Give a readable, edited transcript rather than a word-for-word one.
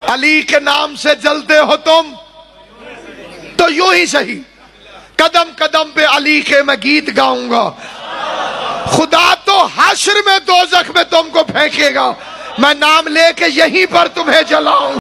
अली के नाम से जलते हो तुम तो यूं ही सही, कदम कदम पे अली के मैं गीत गाऊंगा। खुदा तो हश्र में दोजख में तुमको फेंकेगा, मैं नाम लेके यहीं पर तुम्हें जलाऊं।